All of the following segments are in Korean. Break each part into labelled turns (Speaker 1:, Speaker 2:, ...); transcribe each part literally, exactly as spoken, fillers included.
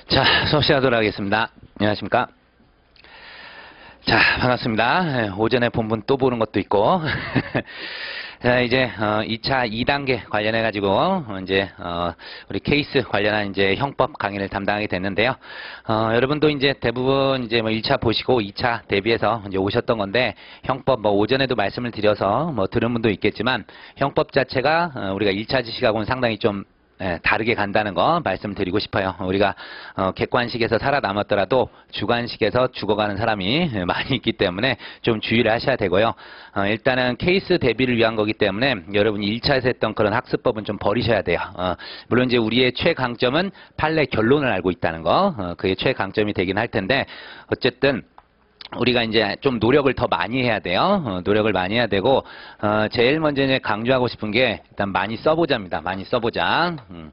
Speaker 1: 자, 수업 시작하도록 하겠습니다. 안녕하십니까? 자, 반갑습니다. 오전에 본분 또 보는 것도 있고. 자, 이제, 어, 이 차 이 단계 관련해가지고, 어, 이제, 어, 우리 케이스 관련한 이제 형법 강의를 담당하게 됐는데요. 어, 여러분도 이제 대부분 이제 뭐 일 차 보시고 이 차 대비해서 이제 오셨던 건데, 형법 뭐 오전에도 말씀을 드려서 뭐 들은 분도 있겠지만, 형법 자체가, 어, 우리가 일 차 지식하고는 상당히 좀 예, 다르게 간다는 거 말씀드리고 싶어요. 우리가 어, 객관식에서 살아남았더라도 주관식에서 죽어가는 사람이 많이 있기 때문에 좀 주의를 하셔야 되고요. 어, 일단은 케이스 대비를 위한 거기 때문에 여러분이 일 차에서 했던 그런 학습법은 좀 버리셔야 돼요. 어, 물론 이제 우리의 최강점은 판례 결론을 알고 있다는 거, 어, 그게 최강점이 되긴 할 텐데 어쨌든 우리가 이제 좀 노력을 더 많이 해야 돼요. 어, 노력을 많이 해야 되고, 어, 제일 먼저 이제 강조하고 싶은 게 일단 많이 써보자입니다. 많이 써보자. 음.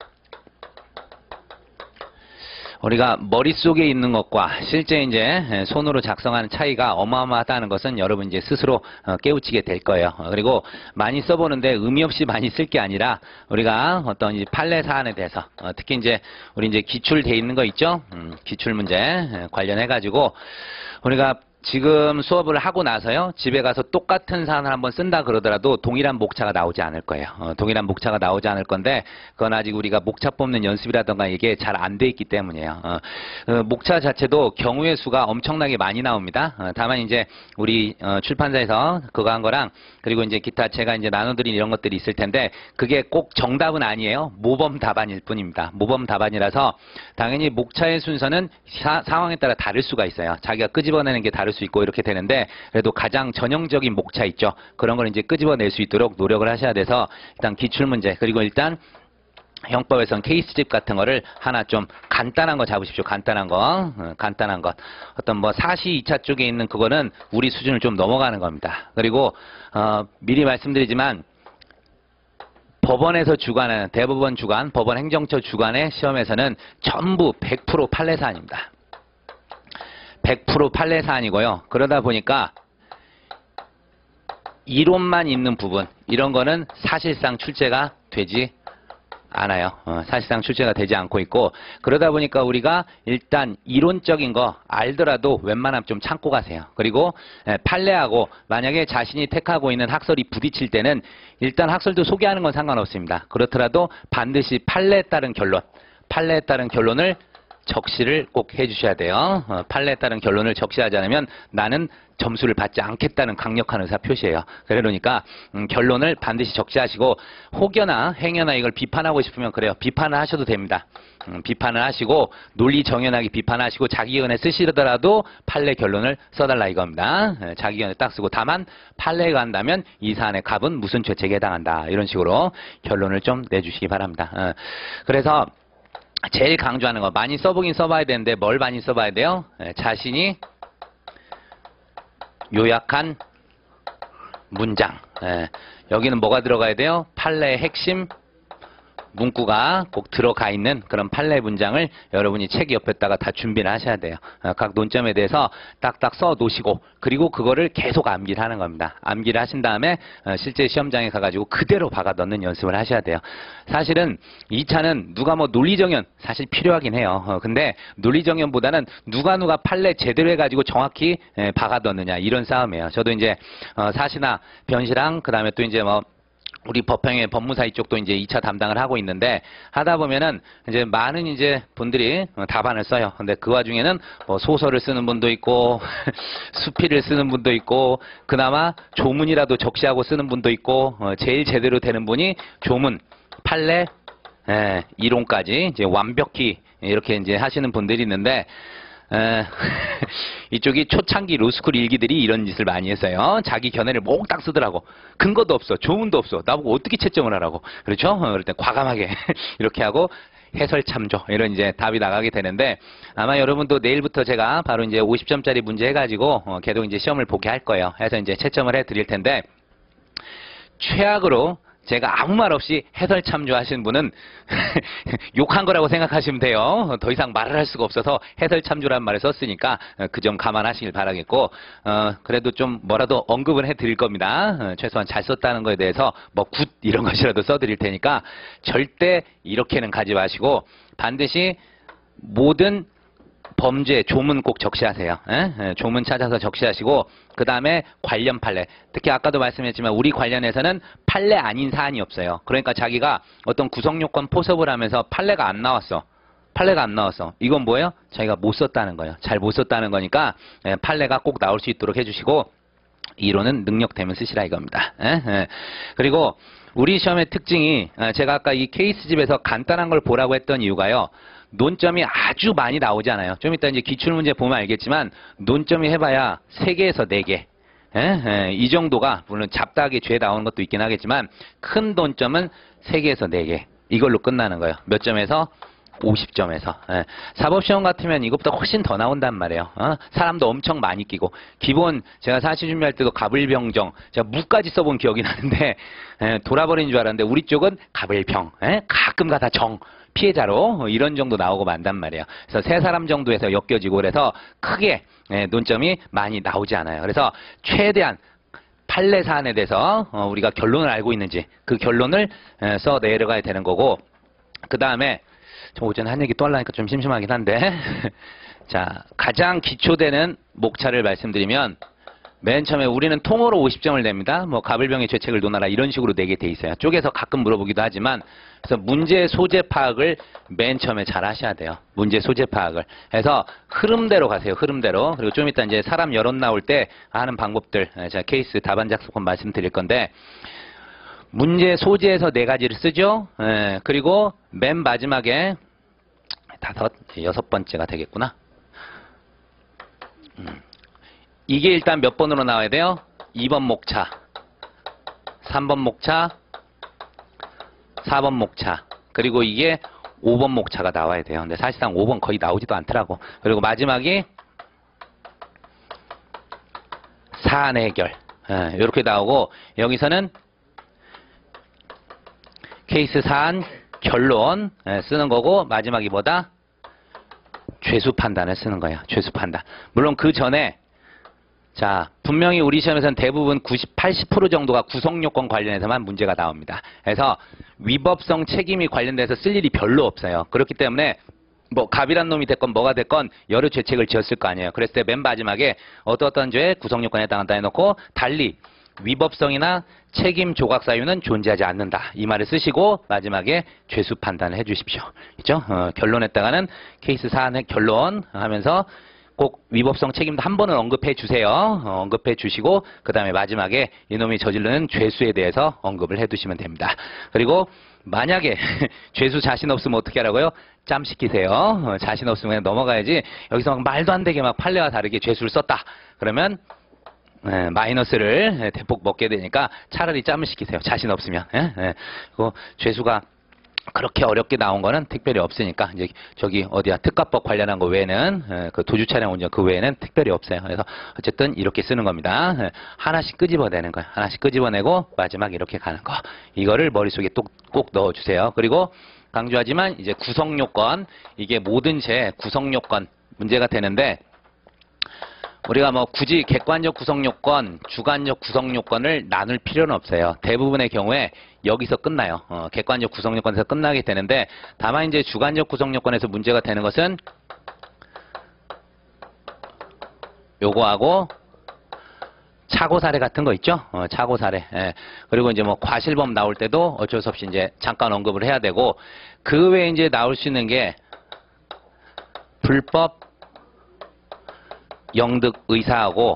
Speaker 1: 우리가 머릿속에 있는 것과 실제 이제 손으로 작성하는 차이가 어마어마하다는 것은 여러분 이제 스스로 깨우치게 될 거예요. 그리고 많이 써보는데 의미 없이 많이 쓸 게 아니라 우리가 어떤 이제 판례 사안에 대해서 특히 이제 우리 이제 기출돼 있는 거 있죠? 음, 기출 문제 관련해 가지고 우리가 지금 수업을 하고 나서요, 집에 가서 똑같은 사안을 한번 쓴다 그러더라도 동일한 목차가 나오지 않을 거예요. 어, 동일한 목차가 나오지 않을 건데, 그건 아직 우리가 목차 뽑는 연습이라던가 이게 잘 안 돼 있기 때문이에요. 어, 어, 목차 자체도 경우의 수가 엄청나게 많이 나옵니다. 어, 다만 이제 우리 어, 출판사에서 그거 한 거랑, 그리고 이제 기타 제가 이제 나눠드린 이런 것들이 있을 텐데, 그게 꼭 정답은 아니에요. 모범 답안일 뿐입니다. 모범 답안이라서, 당연히 목차의 순서는 사, 상황에 따라 다를 수가 있어요. 자기가 끄집어내는 게 다를 수 있고 이렇게 되는데, 그래도 가장 전형적인 목차 있죠. 그런 걸 이제 끄집어낼 수 있도록 노력을 하셔야 돼서 일단 기출문제, 그리고 일단 형법에선 케이스집 같은 거를 하나 좀 간단한 거 잡으십시오. 간단한 거. 어, 간단한 것. 어떤 뭐 사시 이 차 쪽에 있는 그거는 우리 수준을 좀 넘어가는 겁니다. 그리고 어, 미리 말씀드리지만 법원에서 주관하는 대법원 주관, 법원 행정처 주관의 시험에서는 전부 백 퍼센트 판례 사안입니다. 백 퍼센트 판례 사안이고요. 그러다 보니까 이론만 있는 부분, 이런 거는 사실상 출제가 되지 않아요. 어, 사실상 출제가 되지 않고 있고, 그러다 보니까 우리가 일단 이론적인 거 알더라도 웬만하면 좀 참고 가세요. 그리고 에, 판례하고 만약에 자신이 택하고 있는 학설이 부딪힐 때는 일단 학설도 소개하는 건 상관없습니다. 그렇더라도 반드시 판례에 따른 결론, 판례에 따른 결론을 적시를 꼭 해주셔야 돼요. 어, 판례에 따른 결론을 적시하지 않으면 나는 점수를 받지 않겠다는 강력한 의사 표시예요. 그러니까 음, 결론을 반드시 적시하시고, 혹여나 행여나 이걸 비판하고 싶으면 그래요. 비판을 하셔도 됩니다. 음, 비판을 하시고 논리 정연하게 비판하시고 자기 의견에 쓰시더라도 판례 결론을 써달라 이겁니다. 에, 자기 의견에 딱 쓰고, 다만 판례가 한다면 이 사안의 갑은 무슨 죄책에 해당한다, 이런 식으로 결론을 좀 내주시기 바랍니다. 어, 그래서 제일 강조하는 거, 많이 써보긴 써봐야 되는데 뭘 많이 써봐야 돼요? 에, 자신이 요약한 문장. 에, 여기는 뭐가 들어가야 돼요? 판례의 핵심 문구가 꼭 들어가 있는 그런 판례 문장을 여러분이 책 옆에다가 다 준비를 하셔야 돼요. 어, 각 논점에 대해서 딱딱 써 놓으시고, 그리고 그거를 계속 암기를 하는 겁니다. 암기를 하신 다음에 어, 실제 시험장에 가가지고 그대로 박아 넣는 연습을 하셔야 돼요. 사실은 이 차는 누가 뭐 논리정연 사실 필요하긴 해요. 어, 근데 논리정연보다는 누가 누가 판례 제대로 해가지고 정확히 에, 박아 넣느냐, 이런 싸움이에요. 저도 이제 어, 사시나 변시랑 그 다음에 또 이제 뭐 우리 법평의 법무사 이쪽도 이제 이 차 담당을 하고 있는데, 하다 보면은 이제 많은 이제 분들이 답안을 써요. 근데 그 와중에는 뭐 소설을 쓰는 분도 있고, 수필을 쓰는 분도 있고, 그나마 조문이라도 적시하고 쓰는 분도 있고, 어, 제일 제대로 되는 분이 조문, 판례, 예, 이론까지 이제 완벽히 이렇게 이제 하시는 분들이 있는데, 에, 이쪽이 초창기 로스쿨 일기들이 이런 짓을 많이 했어요. 자기 견해를 몽딱 쓰더라고. 근거도 없어, 조문도 없어. 나보고 어떻게 채점을 하라고. 그렇죠? 어, 그럴 때 과감하게 이렇게 하고 해설 참조, 이런 이제 답이 나가게 되는데, 아마 여러분도 내일부터 제가 바로 이제 오십 점짜리 문제 해가지고 어, 계속 이제 시험을 보게 할 거예요. 해서 이제 채점을 해 드릴 텐데, 최악으로 제가 아무 말 없이 해설 참조하신 분은 욕한 거라고 생각하시면 돼요. 더 이상 말을 할 수가 없어서 해설 참조라는 말을 썼으니까 그 점 감안하시길 바라겠고, 어, 그래도 좀 뭐라도 언급은 해드릴 겁니다. 어, 최소한 잘 썼다는 거에 대해서 뭐 굿 이런 것이라도 써드릴 테니까 절대 이렇게는 가지 마시고, 반드시 모든 범죄 조문 꼭 적시하세요. 에? 에, 조문 찾아서 적시하시고 그 다음에 관련 판례. 특히 아까도 말씀했지만 우리 관련해서는 판례 아닌 사안이 없어요. 그러니까 자기가 어떤 구성요건 포섭을 하면서 판례가 안 나왔어. 판례가 안 나왔어. 이건 뭐예요? 자기가 못 썼다는 거예요. 잘 못 썼다는 거니까 에, 판례가 꼭 나올 수 있도록 해주시고 이론은 능력되면 쓰시라 이겁니다. 에? 에. 그리고 우리 시험의 특징이 제가 아까 이 케이스집에서 간단한 걸 보라고 했던 이유가요. 논점이 아주 많이 나오지 않아요. 좀 이따 이제 기출문제 보면 알겠지만 논점이 해봐야 세 개에서 네 개. 에? 에, 이 정도가 물론 잡다하게 죄 나오는 것도 있긴 하겠지만 큰 논점은 세 개에서 네 개. 이걸로 끝나는 거예요. 몇 점에서? 오십 점에서. 예. 사법시험 같으면 이것보다 훨씬 더 나온단 말이에요. 어? 사람도 엄청 많이 끼고. 기본 제가 사시 준비할 때도 가불병정 제가 무까지 써본 기억이 나는데 예, 돌아버린 줄 알았는데 우리 쪽은 가불병 예? 가끔 가다 정 피해자로 이런 정도 나오고 만단 말이에요. 그래서 세 사람 정도에서 엮여지고 그래서 크게 예, 논점이 많이 나오지 않아요. 그래서 최대한 판례 사안에 대해서 어, 우리가 결론을 알고 있는지 그 결론을 예, 써 내려가야 되는 거고 그 다음에 저 오전에 한 얘기 또 하려니까 좀 심심하긴 한데 자 가장 기초되는 목차를 말씀드리면 맨 처음에 우리는 통으로 오십 점을 냅니다. 뭐 가불병의 죄책을 논하라 이런 식으로 내게 돼 있어요. 쪼개서 가끔 물어보기도 하지만 그래서 문제 소재 파악을 맨 처음에 잘 하셔야 돼요. 문제 소재 파악을 해서 흐름대로 가세요. 흐름대로. 그리고 좀 이따 이제 사람 여론 나올 때 하는 방법들 제가 케이스 답안 작성권 말씀드릴 건데 문제 소재에서 네 가지를 쓰죠. 예, 그리고 맨 마지막에 다섯, 여섯 번째가 되겠구나. 음. 이게 일단 몇 번으로 나와야 돼요? 이 번 목차, 삼 번 목차, 사 번 목차, 그리고 이게 오 번 목차가 나와야 돼요. 근데 사실상 오 번 거의 나오지도 않더라고. 그리고 마지막이 사안 해결. 예, 이렇게 나오고 여기서는 케이스 사안 결론 쓰는 거고 마지막이 뭐다? 죄수 판단을 쓰는 거예요. 죄수 판단. 물론 그 전에 자 분명히 우리 시험에서는 대부분 구십, 팔십 퍼센트 정도가 구성요건 관련해서만 문제가 나옵니다. 그래서 위법성 책임이 관련돼서 쓸 일이 별로 없어요. 그렇기 때문에 뭐 갑이란 놈이 됐건 뭐가 됐건 여러 죄책을 지었을 거 아니에요. 그랬을 때 맨 마지막에 어떠어떤 죄 구성요건에 해당한다 해놓고 달리 위법성이나 책임 조각 사유는 존재하지 않는다. 이 말을 쓰시고 마지막에 죄수 판단을 해주십시오. 있죠? 어, 결론에다가는 케이스 사안의 결론 하면서 꼭 위법성 책임도 한 번은 언급해 주세요. 어, 언급해 주시고 그 다음에 마지막에 이놈이 저지르는 죄수에 대해서 언급을 해 두시면 됩니다. 그리고 만약에 죄수 자신 없으면 어떻게 하라고요? 짬 시키세요. 어, 자신 없으면 그냥 넘어가야지 여기서 막 말도 안 되게 막 판례와 다르게 죄수를 썼다. 그러면 예, 마이너스를 대폭 먹게 되니까 차라리 짬을 시키세요. 자신 없으면. 예? 예. 그리고 죄수가 그렇게 어렵게 나온 거는 특별히 없으니까 이제 저기 어디야 특가법 관련한 거 외에는 예, 그 도주 차량 운전 그 외에는 특별히 없어요. 그래서 어쨌든 이렇게 쓰는 겁니다. 예, 하나씩 끄집어내는 거예요. 하나씩 끄집어내고 마지막 이렇게 가는 거. 이거를 머릿속에 꼭, 꼭 넣어주세요. 그리고 강조하지만 이제 구성요건 이게 모든 죄 구성요건 문제가 되는데 우리가 뭐 굳이 객관적 구성요건, 주관적 구성요건을 나눌 필요는 없어요. 대부분의 경우에 여기서 끝나요. 어, 객관적 구성요건에서 끝나게 되는데 다만 이제 주관적 구성요건에서 문제가 되는 것은 요거하고 차고 사례 같은 거 있죠? 어, 차고 사례. 예. 그리고 이제 뭐 과실범 나올 때도 어쩔 수 없이 이제 잠깐 언급을 해야 되고 그 외에 이제 나올 수 있는 게 불법 영득 의사하고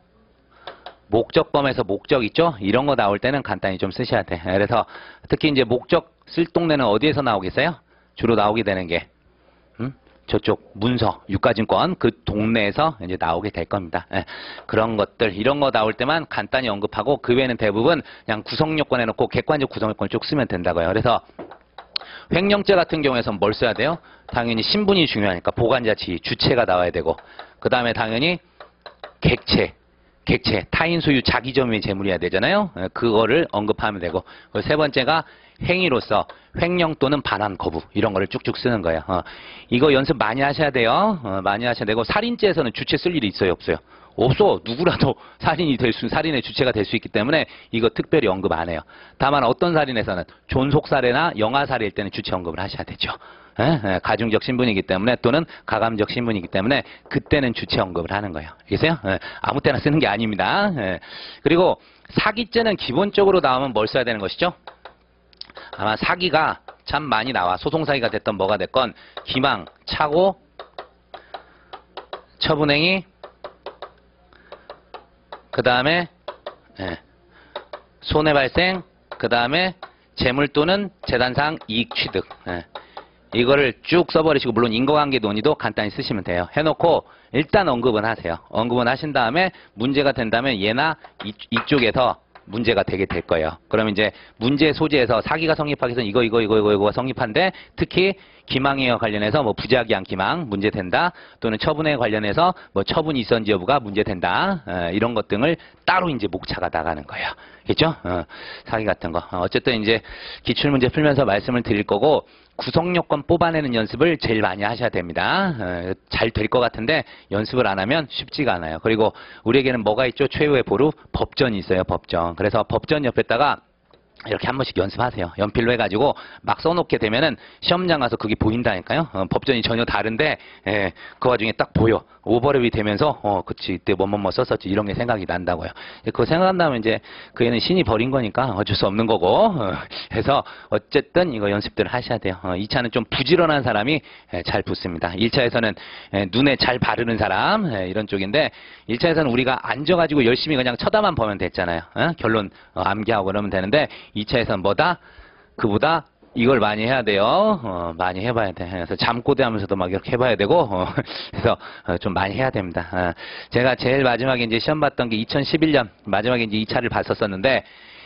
Speaker 1: 목적범에서 목적 있죠? 이런 거 나올 때는 간단히 좀 쓰셔야 돼. 그래서 특히 이제 목적 쓸 동네는 어디에서 나오겠어요? 주로 나오게 되는 게 음? 저쪽 문서, 유가증권 그 동네에서 이제 나오게 될 겁니다. 예. 그런 것들 이런 거 나올 때만 간단히 언급하고 그 외에는 대부분 그냥 구성요건 해놓고 객관적 구성요건을 쭉 쓰면 된다고요. 그래서 횡령죄 같은 경우에선 뭘 써야 돼요? 당연히 신분이 중요하니까 보관자 지위, 주체가 나와야 되고 그 다음에 당연히 객체, 객체, 타인 소유 자기 점유의 재물이어야 되잖아요. 그거를 언급하면 되고 세 번째가 행위로서 횡령 또는 반환 거부 이런 거를 쭉쭉 쓰는 거예요. 어, 이거 연습 많이 하셔야 돼요. 어, 많이 하셔야 되고 살인죄에서는 주체 쓸 일이 있어요, 없어요? 없어. 누구라도 살인이 될 수, 살인의 주체가 될 수 있기 때문에 이거 특별히 언급 안 해요. 다만 어떤 살인에서는 존속 살해나 영아 살해일 때는 주체 언급을 하셔야 되죠. 예? 예, 가중적 신분이기 때문에 또는 가감적 신분이기 때문에 그때는 주체 언급을 하는 거예요. 알겠어요? 예, 아무 때나 쓰는 게 아닙니다. 예. 그리고 사기죄는 기본적으로 나오면 뭘 써야 되는 것이죠? 아마 사기가 참 많이 나와. 소송사기가 됐던 뭐가 됐건 기망, 착오, 처분행위, 그 다음에 예, 손해발생, 그 다음에 재물 또는 재단상 이익 취득. 예. 이거를 쭉 써버리시고 물론 인과관계 논의도 간단히 쓰시면 돼요. 해놓고 일단 언급은 하세요. 언급은 하신 다음에 문제가 된다면 얘나 이, 이쪽에서 문제가 되게 될 거예요. 그럼 이제 문제 소재에서 사기가 성립하기 위해서 이거 이거 이거 이거 이거가 성립한데 특히 기망에 관련해서 뭐 부작위한 기망 문제된다 또는 처분에 관련해서 뭐 처분이 있었는지 여부가 문제된다 어, 이런 것 등을 따로 이제 목차가 나가는 거예요. 그렇죠? 어, 사기 같은 거. 어, 어쨌든 이제 기출문제 풀면서 말씀을 드릴 거고 구성요건 뽑아내는 연습을 제일 많이 하셔야 됩니다. 어, 잘 될 것 같은데 연습을 안 하면 쉽지가 않아요. 그리고 우리에게는 뭐가 있죠? 최후의 보루 법전이 있어요. 법전. 그래서 법전 옆에다가 이렇게 한 번씩 연습하세요. 연필로 해가지고 막 써놓게 되면은 시험장 가서 그게 보인다니까요. 어, 법전이 전혀 다른데 예, 그 와중에 딱 보여. 오버랩이 되면서 어 그치 이때 뭐뭐뭐 썼었지 이런 게 생각이 난다고요. 그거 생각한다면 이제 그 애는 신이 버린 거니까 어쩔 수 없는 거고 어, 해서 어쨌든 이거 연습들을 하셔야 돼요. 어, 이 차는 좀 부지런한 사람이 예, 잘 붙습니다. 일 차에서는 예, 눈에 잘 바르는 사람 예, 이런 쪽인데 일 차에서는 우리가 앉아가지고 열심히 그냥 쳐다만 보면 됐잖아요. 어? 결론 어, 암기하고 그러면 되는데 이 차에서는 뭐다? 그보다 이걸 많이 해야 돼요. 어, 많이 해봐야 돼. 그래서 잠꼬대 하면서도 막 이렇게 해봐야 되고, 어, 그래서 어, 좀 많이 해야 됩니다. 어, 제가 제일 마지막에 이제 시험 봤던 게 이천십일 년 마지막에 이제 이 차를 봤었었는데,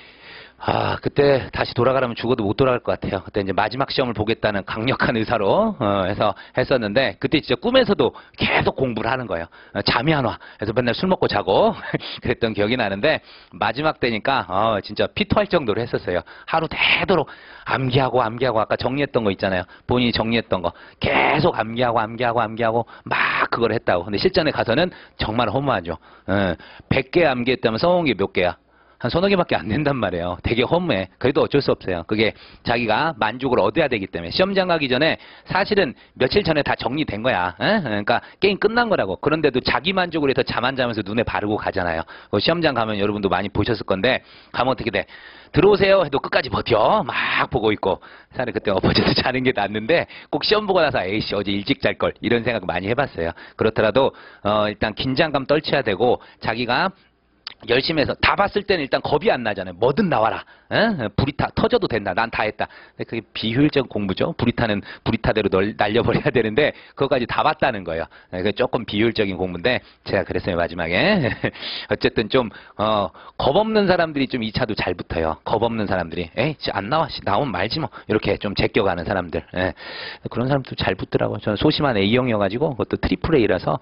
Speaker 1: 아, 그때 다시 돌아가라면 죽어도 못 돌아갈 것 같아요. 그때 이제 마지막 시험을 보겠다는 강력한 의사로 어, 해서 했었는데 그때 진짜 꿈에서도 계속 공부를 하는 거예요. 어, 잠이 안 와. 그래서 맨날 술 먹고 자고 그랬던 기억이 나는데 마지막 때니까 어, 진짜 피토할 정도로 했었어요. 하루 되도록 암기하고 암기하고 아까 정리했던 거 있잖아요. 본인이 정리했던 거 계속 암기하고 암기하고 암기하고 막 그걸 했다고. 근데 실전에 가서는 정말 허무하죠. 어, 백 개 암기했다면 써온 게 몇 개야? 한 서너 개밖에 안 된단 말이에요. 되게 허무해. 그래도 어쩔 수 없어요. 그게 자기가 만족을 얻어야 되기 때문에. 시험장 가기 전에 사실은 며칠 전에 다 정리된 거야. 에? 그러니까 게임 끝난 거라고. 그런데도 자기 만족을 해서 잠 안 자면서 눈에 바르고 가잖아요. 시험장 가면 여러분도 많이 보셨을 건데 가면 어떻게 돼? 들어오세요 해도 끝까지 버텨. 막 보고 있고. 차라리 그때 엎어져서 자는 게 낫는데 꼭 시험 보고 나서 에이씨 어제 일찍 잘 걸 이런 생각 많이 해봤어요. 그렇더라도 어, 일단 긴장감 떨쳐야 되고 자기가 열심히 해서 다 봤을 때는 일단 겁이 안 나잖아요. 뭐든 나와라. 에? 불이 타 터져도 된다. 난 다 했다. 근데 그게 비효율적 공부죠. 불이 타는 불이 타대로 널, 날려버려야 되는데 그거까지 다 봤다는 거예요. 그게 조금 비효율적인 공부인데 제가 그랬어요 마지막에. 어쨌든 좀 어, 겁 없는 사람들이 좀 이 차도 잘 붙어요. 겁 없는 사람들이 에이 안 나와. 나오면 말지 뭐. 이렇게 좀 제껴가는 사람들. 예. 그런 사람도 잘 붙더라고요. 저는 소심한 A형이어가지고 그것도 트리플 A라서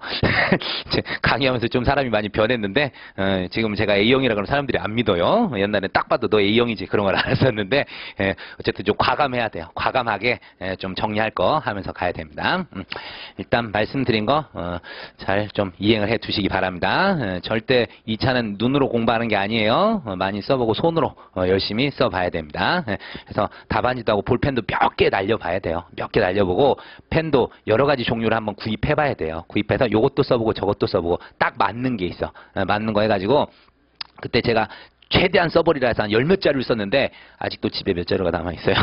Speaker 1: 강의하면서 좀 사람이 많이 변했는데 어, 지금 제가 A형이라 그러면 사람들이 안 믿어요. 옛날에 딱 봐도 너 A형이지 그런 걸 알았었는데 예, 어쨌든 좀 과감해야 돼요. 과감하게 예, 좀 정리할 거 하면서 가야 됩니다. 음, 일단 말씀드린 거 잘 좀 이행을 해 두시기 바랍니다. 예, 절대 이 차는 눈으로 공부하는 게 아니에요. 어, 많이 써보고 손으로 어, 열심히 써봐야 됩니다. 예, 그래서 답안지도 하고 볼펜도 몇 개 날려봐야 돼요. 몇 개 날려보고 펜도 여러 가지 종류를 한번 구입해봐야 돼요. 구입해서 요것도 써보고 저것도 써보고 딱 맞는 게 있어. 예, 맞는 거 해가지고 그때 제가 최대한 써버리라 해서 한 열 몇 자루를 썼는데 아직도 집에 몇 자루가 남아있어요.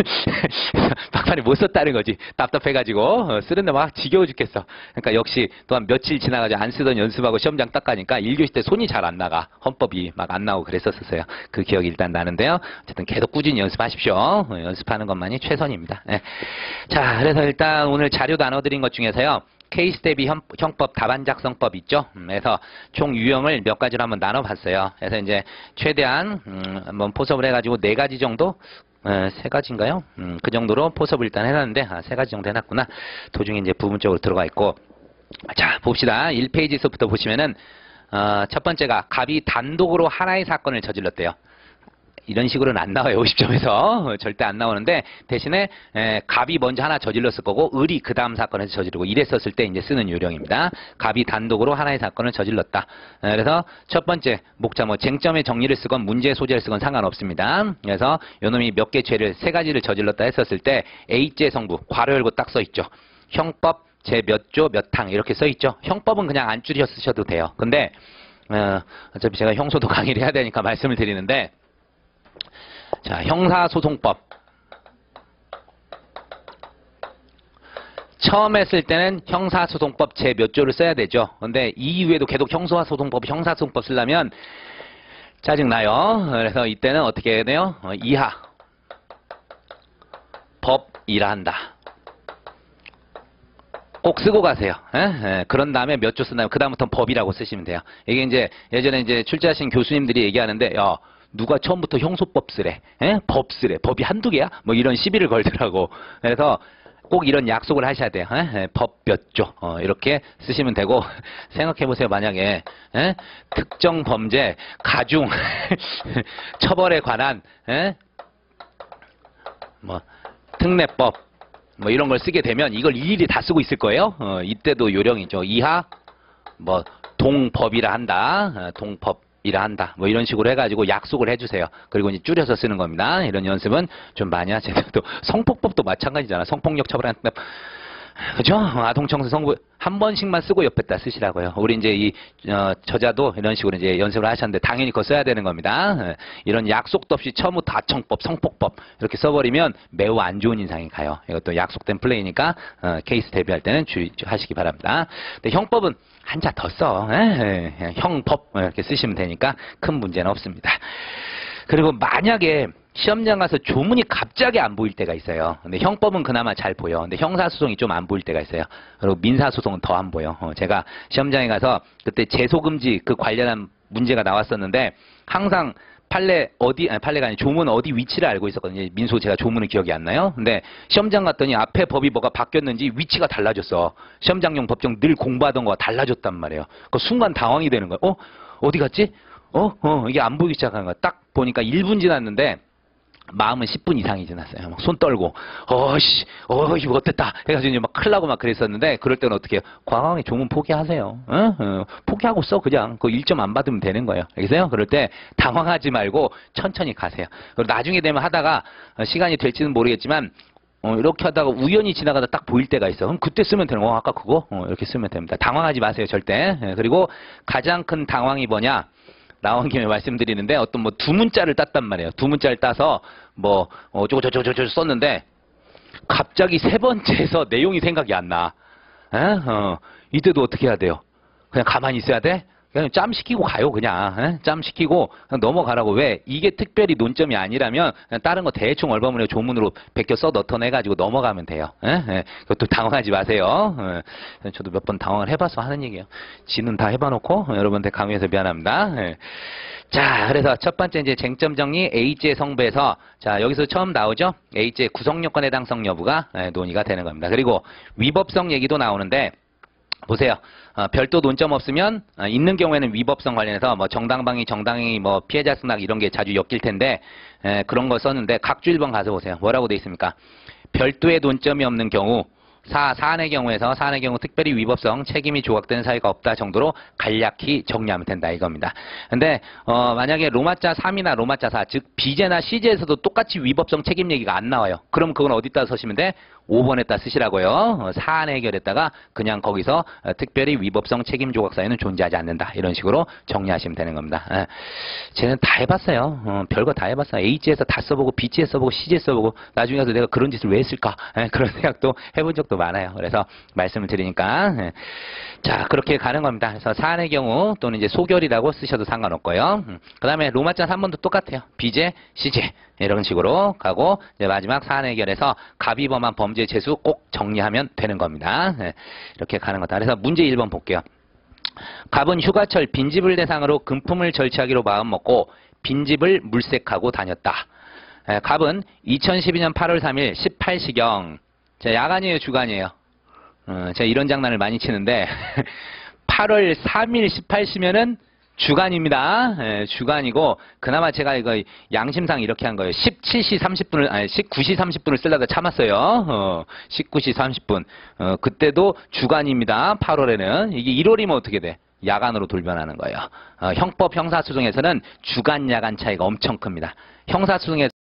Speaker 1: 막판에 못 썼다는 거지. 답답해가지고 어, 쓰는데 막 지겨워 죽겠어. 그러니까 역시 또한 며칠 지나가지고 안 쓰던 연습하고 시험장 딱 가니까 일 교시 때 손이 잘 안 나가. 헌법이 막 안 나오고 그랬었어요. 그 기억이 일단 나는데요. 어쨌든 계속 꾸준히 연습하십시오. 어, 연습하는 것만이 최선입니다. 네. 자, 그래서 일단 오늘 자료 나눠드린 것 중에서요. 케이스 대비 형, 형법 답안 작성법 있죠. 음, 그래서 총 유형을 몇 가지로 한번 나눠봤어요. 그래서 이제 최대한 음, 한번 포섭을 해가지고 네 가지 정도, 에, 세 가지인가요? 음, 그 정도로 포섭을 일단 해놨는데 아, 세 가지 정도 해놨구나. 도중에 이제 부분적으로 들어가 있고. 자, 봅시다. 일 페이지서부터 보시면은 어, 첫 번째가 갑이 단독으로 하나의 사건을 저질렀대요. 이런 식으로는 안 나와요. 오십 점에서 절대 안 나오는데 대신에 에, 갑이 먼저 하나 저질렀을 거고 을이 그 다음 사건에서 저지르고 이랬었을 때 이제 쓰는 요령입니다. 갑이 단독으로 하나의 사건을 저질렀다. 에, 그래서 첫 번째 목차 뭐 쟁점의 정리를 쓰건 문제의 소재를 쓰건 상관없습니다. 그래서 요놈이 몇 개 죄를 세 가지를 저질렀다 했었을 때 A죄 성부 괄호 열고 딱 써 있죠. 형법 제 몇 조 몇 항 이렇게 써 있죠. 형법은 그냥 안 줄여 쓰셔도 돼요. 근데 어, 어차피 제가 형소도 강의를 해야 되니까 말씀을 드리는데 자, 형사소송법. 처음 했을 때는 형사소송법 제 몇 조를 써야 되죠. 근데 이 이후에도 계속 형사소송법, 형사소송법 쓰려면 짜증나요. 그래서 이때는 어떻게 해야 돼요? 어, 이하. 법이라 한다. 꼭 쓰고 가세요. 에? 에, 그런 다음에 몇 조 쓴다면 그 다음부터는 법이라고 쓰시면 돼요. 이게 이제 예전에 이제 출제하신 교수님들이 얘기하는데 야 누가 처음부터 형소법 쓰래? 에? 법 쓰래? 법이 한두 개야? 뭐 이런 시비를 걸더라고. 그래서 꼭 이런 약속을 하셔야 돼요. 에? 법 몇 조 어, 이렇게 쓰시면 되고 생각해보세요. 만약에 에? 특정 범죄 가중 처벌에 관한 에? 뭐 특례법 뭐 이런 걸 쓰게 되면 이걸 일일이 다 쓰고 있을 거예요. 어, 이때도 요령이죠. 이하 뭐 동법이라 한다. 어, 동법이라 한다. 뭐 이런 식으로 해가지고 약속을 해주세요. 그리고 이제 줄여서 쓰는 겁니다. 이런 연습은 좀 많이 하세요. 또 성폭법도 마찬가지잖아. 성폭력 처벌한 그죠? 아동청소 성부 한 번씩만 쓰고 옆에다 쓰시라고요. 우리 이제 이 어, 저자도 이런 식으로 이제 연습을 하셨는데 당연히 그거 써야 되는 겁니다. 이런 약속도 없이 처음부터 다청법, 성폭법 이렇게 써버리면 매우 안 좋은 인상이 가요. 이것도 약속된 플레이니까 어, 케이스 대비할 때는 주의하시기 바랍니다. 근데 형법은 한자 더 써. 에, 에, 형법 이렇게 쓰시면 되니까 큰 문제는 없습니다. 그리고 만약에 시험장 가서 조문이 갑자기 안 보일 때가 있어요. 근데 형법은 그나마 잘 보여. 근데 형사소송이 좀 안 보일 때가 있어요. 그리고 민사소송은 더 안 보여. 어, 제가 시험장에 가서 그때 제소금지 그 관련한 문제가 나왔었는데 항상 판례 어디, 아니 판례가 아니 조문 어디 위치를 알고 있었거든요. 민소 제가 조문은 기억이 안 나요. 근데 시험장 갔더니 앞에 법이 뭐가 바뀌었는지 위치가 달라졌어. 시험장용 법정 늘 공부하던 거가 달라졌단 말이에요. 그 순간 당황이 되는 거예요. 어? 어디 갔지? 어? 어? 이게 안 보이기 시작하는 거야. 딱 보니까 일 분 지났는데 마음은 십 분 이상이 지났어요. 막 손 떨고, 어씨, 어, 이거 어땠다. 해가지고 이제 막 큰일 나고 막 그랬었는데, 그럴 때는 어떻게 해요? 과감하게 조문 포기하세요. 어? 어, 포기하고 써, 그냥. 그 일 점 안 받으면 되는 거예요. 알겠어요? 그럴 때 당황하지 말고 천천히 가세요. 그리고 나중에 되면 하다가, 시간이 될지는 모르겠지만, 어, 이렇게 하다가 우연히 지나가다 딱 보일 때가 있어. 그럼 그때 쓰면 되는 거, 어, 아까 그거? 어, 이렇게 쓰면 됩니다. 당황하지 마세요, 절대. 예, 그리고 가장 큰 당황이 뭐냐? 나온 김에 말씀드리는데 어떤 뭐 두 문자를 땄단 말이에요. 두 문자를 따서 뭐 어쩌고저쩌고저쩌고 썼는데 갑자기 세 번째에서 내용이 생각이 안 나. 에? 어, 이때도 어떻게 해야 돼요? 그냥 가만히 있어야 돼? 그냥 짬 시키고 가요, 그냥. 에? 짬 시키고 그냥 넘어가라고. 왜? 이게 특별히 논점이 아니라면 그냥 다른 거 대충 얼버무려 조문으로 베껴 써 넣어내가지고 넘어가면 돼요. 에? 에? 그것도 당황하지 마세요. 에. 저도 몇 번 당황을 해봐서 하는 얘기예요. 지는 다 해봐놓고 여러분한테 강요해서 미안합니다. 에. 자, 그래서 첫 번째 이제 쟁점 정리 A죄 성부에서 자 여기서 처음 나오죠. A죄 구성요건 해당성 여부가 에, 논의가 되는 겁니다. 그리고 위법성 얘기도 나오는데. 보세요. 어, 별도 논점 없으면 어, 있는 경우에는 위법성 관련해서 뭐 정당방위, 정당행위, 뭐 피해자 승낙 이런 게 자주 엮일 텐데 에, 그런 거 썼는데 각주 일 번 가서 보세요. 뭐라고 돼 있습니까? 별도의 논점이 없는 경우 사, 사안의 경우에서 사안의 경우 특별히 위법성 책임이 조각되는 사유가 없다 정도로 간략히 정리하면 된다 이겁니다. 근데 어, 만약에 로마자 삼이나 로마자 사, 즉 비제나 시제에서도 똑같이 위법성 책임 얘기가 안 나와요. 그럼 그건 어디다 쓰시면 돼? 오 번에다 쓰시라고요. 어, 사안 해결했다가 그냥 거기서 어, 특별히 위법성 책임 조각 사유는 존재하지 않는다. 이런 식으로 정리하시면 되는 겁니다. 에, 쟤는 다 해봤어요. 어, 별거 다 해봤어요. H에서 다 써보고 B지에 써보고 C지에 써보고 나중에 가서 내가 그런 짓을 왜 했을까? 에, 그런 생각도 해본 적도 많아요. 그래서 말씀을 드리니까 에. 자 그렇게 가는 겁니다. 그래서 사안의 경우 또는 이제 소결이라고 쓰셔도 상관없고요. 음, 그 다음에 로마자 삼 번도 똑같아요. B제, C제 이런 식으로 가고 이제 마지막 사안 해결에서 갑이범한 범죄 재수 꼭 정리하면 되는 겁니다. 네, 이렇게 가는 거다. 그래서 문제 일 번 볼게요. 갑은 휴가철 빈집을 대상으로 금품을 절취하기로 마음먹고 빈집을 물색하고 다녔다. 네, 갑은 이천십이 년 팔월 삼일 십팔 시경 자, 야간이에요, 주간이에요? 어, 제가 이런 장난을 많이 치는데 팔월 삼일 십팔 시면은 주간입니다. 예, 주간이고 그나마 제가 이거 양심상 이렇게 한 거예요. 십칠 시 삼십 분을 아니 십구 시 삼십 분을 쓰려다 참았어요. 어, 십구 시 삼십 분. 어, 그때도 주간입니다. 팔월에는 이게 일월이면 어떻게 돼? 야간으로 돌변하는 거예요. 어, 형법 형사소송에서는 주간 야간 차이가 엄청 큽니다. 형사소송에